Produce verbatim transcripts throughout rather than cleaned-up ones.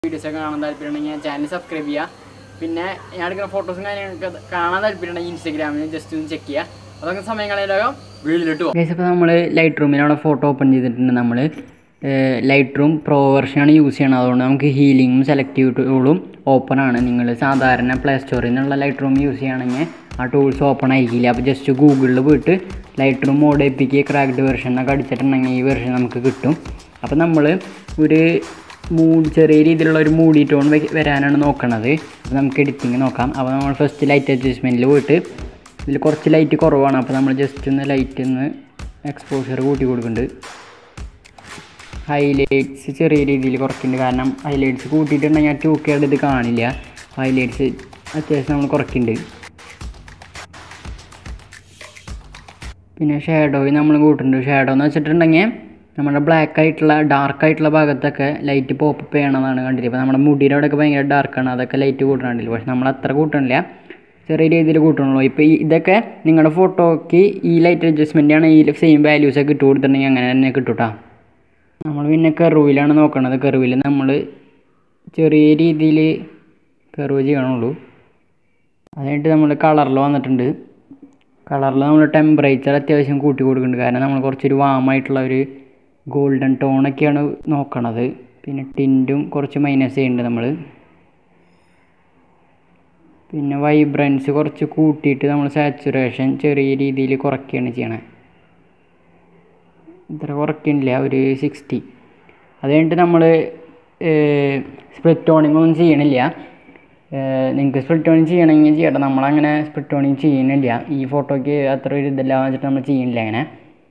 Videos ഒക്കെ കാണാൻ താല്പര്യമുണ്ടെങ്കിൽ ചാനൽ സബ്സ്ക്രൈബ് ചെയ്യുക. പിന്നെ ഞാൻ എടുക്കുന്ന ഫോട്ടോസും കാര്യങ്ങളൊക്കെ കാണാൻ താല്പര്യമുണ്ടെങ്കിൽ ഇൻസ്റ്റാഗ്രാമിൽ ജസ്റ്റ് ഒന്ന് ചെക്ക് ചെയ്യുക. അതൊക്കെ സമയങ്ങളിലാകും വീട്ടിലിട്ട് പോകും. ഇപ്പോൾ നമ്മൾ ലൈറ്റ് റൂമിലവിടെ ഫോട്ടോ ഓപ്പൺ ചെയ്തിട്ടുണ്ട്. നമ്മൾ ലൈറ്റ് റൂം പ്രോ വെർഷനാണ് യൂസ് ചെയ്യണം. അതുകൊണ്ട് നമുക്ക് ഹീലിങ്ങും സെലക്റ്റീവ് ടൂളും ഓപ്പൺ ആണ്. നിങ്ങൾ സാധാരണ പ്ലേ സ്റ്റോറിൽ നിന്നുള്ള ലൈറ്റ് റൂം യൂസ് ചെയ്യുകയാണെങ്കിൽ ആ ടൂൾസ് ഓപ്പൺ ആയിരിക്കില്ല. അപ്പോൾ ജസ്റ്റ് ഗൂഗിളിൽ പോയിട്ട് Lightroom mod epic cracked version എന്നൊക്കെ അടിച്ചിട്ടുണ്ടെങ്കിൽ ഈ വെർഷൻ നമുക്ക് കിട്ടും. അപ്പോൾ നമ്മൾ ഒരു മൂഡ് ചെറിയ രീതിയിലുള്ള ഒരു മൂഡി ടോൺ വരാനാണ് നോക്കണത്. അപ്പോൾ നമുക്ക് എഡിറ്റിങ് നോക്കാം. അപ്പോൾ നമ്മൾ ഫസ്റ്റ് ലൈറ്റ് അഡ്ജസ്റ്റ്മെൻറ്റിൽ പോയിട്ട് ഇതിൽ കുറച്ച് ലൈറ്റ് കുറവാണ്. അപ്പോൾ നമ്മൾ ജസ്റ്റ് ഒന്ന് ലൈറ്റ് ഒന്ന് എക്സ്പോഷർ കൂട്ടി കൊടുക്കുന്നുണ്ട്. ഹൈലൈറ്റ്സ് ചെറിയ രീതിയിൽ കുറയ്ക്കുന്നുണ്ട്. കാരണം ഹൈലൈറ്റ്സ് കൂട്ടിയിട്ടുണ്ടെങ്കിൽ ടു കെയുടെ ഇത് കാണില്ല. ഹൈലൈറ്റ്സ് അത്യാവശ്യം നമ്മൾ കുറയ്ക്കുന്നുണ്ട്. പിന്നെ ഷാഡോയിൽ നമ്മൾ കൂട്ടുന്നുണ്ട്. ഷാഡോ എന്ന് വെച്ചിട്ടുണ്ടെങ്കിൽ നമ്മുടെ ബ്ലാക്ക് ആയിട്ടുള്ള ഡാർക്ക് ആയിട്ടുള്ള ഭാഗത്തൊക്കെ ലൈറ്റ് പോപ്പപ്പ് ചെയ്യണമെന്നാണ് കണ്ടില്ല. ഇപ്പോൾ നമ്മുടെ മുടിയുടെ അവിടെയൊക്കെ ഭയങ്കര ഡാർക്കാണ്, അതൊക്കെ ലൈറ്റ് കൂട്ടണില്ല. പക്ഷെ നമ്മൾ അത്ര കൂട്ടണില്ല, ചെറിയ രീതിയിൽ കൂട്ടണുള്ളൂ. ഇപ്പോൾ ഇതൊക്കെ നിങ്ങളുടെ ഫോട്ടോയ്ക്ക് ഈ ലൈറ്റ് അഡ്ജസ്റ്റ്മെൻറ്റാണ് ഈ സെയിം വാല്യൂസൊക്കെ ഇട്ട് കൊടുത്തിട്ടുണ്ടെങ്കിൽ അങ്ങനെ തന്നെ കിട്ടൂട്ടാ. നമ്മൾ പിന്നെ കർവിലാണ് നോക്കണത്. കർവിൽ നമ്മൾ ചെറിയ രീതിയിൽ കർവ് ചെയ്യണുള്ളൂ. അതായിട്ട് നമ്മൾ കളറിൽ വന്നിട്ടുണ്ട്. കളറിൽ നമ്മൾ ടെമ്പറേച്ചർ അത്യാവശ്യം കൂട്ടി കൊടുക്കുന്നുണ്ട്. കാരണം നമ്മൾ കുറച്ചൊരു വാമായിട്ടുള്ള ഒരു ഗോൾഡൻ ടോണൊക്കെയാണ് നോക്കണത്. പിന്നെ ടിൻറ്റും കുറച്ച് മൈനസ് ചെയ്യുന്നുണ്ട് നമ്മൾ. പിന്നെ വൈബ്രൻസ് കുറച്ച് കൂട്ടിയിട്ട് നമ്മൾ സാച്ചുറേഷൻ ചെറിയ രീതിയിൽ കുറയ്ക്കുകയാണ് ചെയ്യണത്. ഇത്ര കുറയ്ക്കുന്നില്ല, ഒരു സിക്സ്റ്റി. അത് കഴിഞ്ഞിട്ട് നമ്മൾ സ്പ്ലിറ്റ് ടോണിങ് ഒന്നും ചെയ്യണില്ല. നിങ്ങൾക്ക് സ്പ്ലിറ്റ് ടോണിങ് ചെയ്യണമെങ്കിൽ ചെയ്യട്ടെ. നമ്മളങ്ങനെ സ്പ്ലിറ്റ് ടോണിങ് ചെയ്യുന്നില്ല. ഈ ഫോട്ടോയ്ക്ക് അത്ര ഒരു ഇതല്ല വെച്ചിട്ട് നമ്മൾ ചെയ്യുന്നില്ല അങ്ങനെ.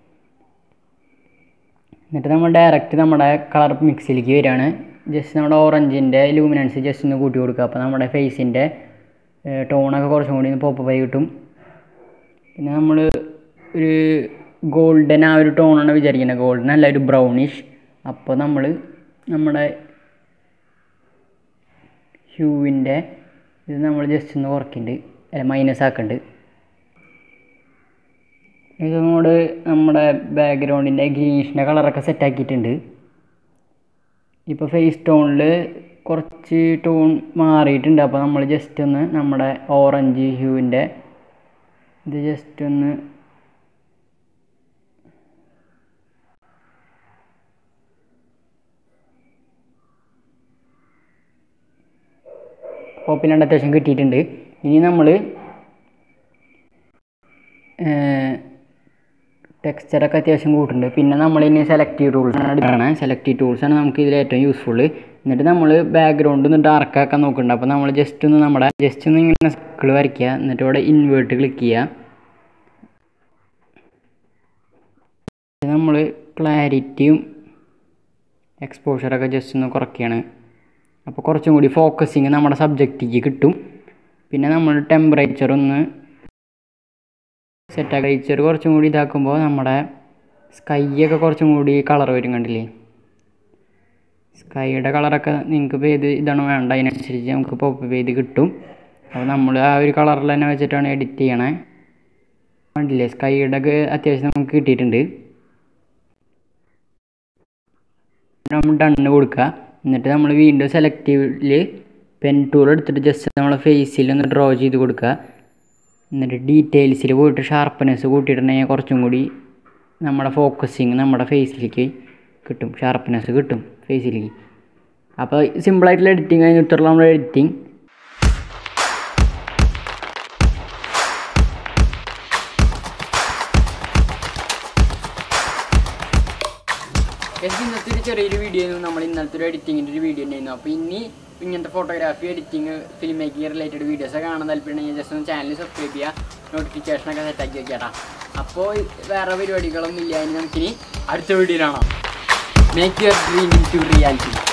എന്നിട്ട് നമ്മൾ ഡയറക്റ്റ് നമ്മുടെ കളർ മിക്സിലേക്ക് വരികയാണ്. ജസ്റ്റ് നമ്മുടെ ഓറഞ്ചിൻ്റെ ലൂമിനൻസ് ജസ്റ്റ് ഒന്ന് കൂട്ടി കൊടുക്കുക. അപ്പോൾ നമ്മുടെ ഫേസിൻ്റെ ടോണൊക്കെ കുറച്ചും കൂടി പോപ്പപ്പ് ആയി കിട്ടും. പിന്നെ നമ്മൾ ഒരു ഗോൾഡൻ ആ ഒരു ടോണാണ് വിചാരിക്കുന്നത്. ഗോൾഡൻ അല്ല, ഒരു ബ്രൗണിഷ്. അപ്പോൾ നമ്മൾ നമ്മുടെ ഹ്യൂവിൻ്റെ ഇത് നമ്മൾ ജസ്റ്റ് ഒന്ന് കുറയ്ക്കുന്നുണ്ട്, അല്ല മൈനസ് ആക്കുന്നുണ്ട്. ഇതുകൊണ്ട് നമ്മുടെ ബാക്ക്ഗ്രൗണ്ടിൻ്റെ ഗ്രീനിഷിൻ്റെ കളറൊക്കെ സെറ്റാക്കിയിട്ടുണ്ട്. ഇപ്പോൾ ഫേസ് ടോണിൽ കുറച്ച് ടോൺ മാറിയിട്ടുണ്ട്. അപ്പോൾ നമ്മൾ ജസ്റ്റ് ഒന്ന് നമ്മുടെ ഓറഞ്ച് ഹ്യൂവിൻ്റെ ഇത് ജസ്റ്റ് ഒന്ന് പോപ്പിലാണ്ട് അത്യാവശ്യം കിട്ടിയിട്ടുണ്ട്. ഇനി നമ്മൾ ടെക്സ്ചറൊക്കെ അത്യാവശ്യം കൂട്ടുന്നുണ്ട്. പിന്നെ നമ്മളിനി സെലക്റ്റീവ് ടൂൾസാണ് എടുക്കുകയാണ്. സെലക്റ്റീവ് ടൂൾസാണ് നമുക്ക് ഇതിൽ ഏറ്റവും യൂസ്ഫുൾ. എന്നിട്ട് നമ്മൾ ബാക്ക്ഗ്രൗണ്ട് ഒന്ന് ഡാർക്കാക്കാൻ നോക്കുന്നുണ്ട്. അപ്പോൾ നമ്മൾ ജസ്റ്റ് ഒന്ന് നമ്മുടെ ജസ്റ്റ് ഒന്ന് ഇങ്ങനെ സർക്കിൾ വരയ്ക്കുക. എന്നിട്ട് ഇവിടെ ഇൻവേർട്ട് ക്ലിക്ക് ചെയ്യുക. നമ്മൾ ക്ലാരിറ്റിയും എക്സ്പോഷറൊക്കെ ജസ്റ്റ് ഒന്ന് കുറയ്ക്കുകയാണ്. അപ്പോൾ കുറച്ചും കൂടി ഫോക്കസിങ് നമ്മുടെ സബ്ജക്റ്റിലേക്ക് കിട്ടും. പിന്നെ നമ്മൾ ടെമ്പറേച്ചർ ഒന്ന് സെറ്റ് ടെമ്പറേച്ചർ കുറച്ചും കൂടി ഇതാക്കുമ്പോൾ നമ്മുടെ സ്കൈയൊക്കെ കുറച്ചും കൂടി കളർ വരും. കണ്ടില്ലേ, സ്കൈയുടെ കളറൊക്കെ നിങ്ങൾക്ക് ഇപ്പോൾ ഏത് ഇതാണ് വേണ്ട അതിനനുസരിച്ച് നമുക്ക് പോപ്പ് ചെയ്ത് കിട്ടും. അപ്പോൾ നമ്മൾ ആ ഒരു കളറിൽ തന്നെ വെച്ചിട്ടാണ് എഡിറ്റ് ചെയ്യണേ. കണ്ടില്ലേ, സ്കൈയുടെ ഒക്കെ അത്യാവശ്യം നമുക്ക് കിട്ടിയിട്ടുണ്ട്. നമ്മൾ ഡണ്ണ് കൊടുക്കുക. എന്നിട്ട് നമ്മൾ വീണ്ടും സെലക്റ്റീവിൽ പെൻ ടൂൾ എടുത്തിട്ട് ജസ്റ്റ് നമ്മളെ ഫേസിൽ ഒന്ന് ഡ്രോ ചെയ്ത് കൊടുക്കുക. എന്നിട്ട് ഡീറ്റെയിൽസിൽ പോയിട്ട് ഷാർപ്പ്നെസ് കൂട്ടിയിട്ടുണ്ടെങ്കിൽ കുറച്ചും കൂടി നമ്മുടെ ഫോക്കസിങ് നമ്മുടെ ഫേസിലേക്ക് കിട്ടും, ഷാർപ്പ്നെസ് കിട്ടും ഫേസിലേക്ക്. അപ്പോൾ സിമ്പിളായിട്ടുള്ള എഡിറ്റിങ് കഴിഞ്ഞിട്ടുള്ള നമ്മുടെ എഡിറ്റിങ്. ഇന്നത്തെ ഒരു ചെറിയൊരു വീഡിയോ ആയിരുന്നു. നമ്മൾ ഇന്നലത്തെ ഒരു എഡിറ്റിങ്ങിൻ്റെ ഒരു വീഡിയോ ഉണ്ടായിരുന്നു. അപ്പോൾ ഇനി ഇങ്ങനത്തെ photography, editing, film making related വീഡിയോസൊക്കെ കാണാൻ താല്പര്യമുണ്ടെങ്കിൽ ജസ്റ്റ് ഒന്ന് ചാനൽ സബ്സ്ക്രൈബ് ചെയ്യുക, നോട്ടിഫിക്കേഷനൊക്കെ സെറ്റാക്കി വെക്കാട്ടാ. അപ്പോൾ വേറെ പരിപാടികളൊന്നും ഇല്ല. ഇനി നമുക്കിനി അടുത്ത വീഡിയോയിലാണോ make your dream to reality.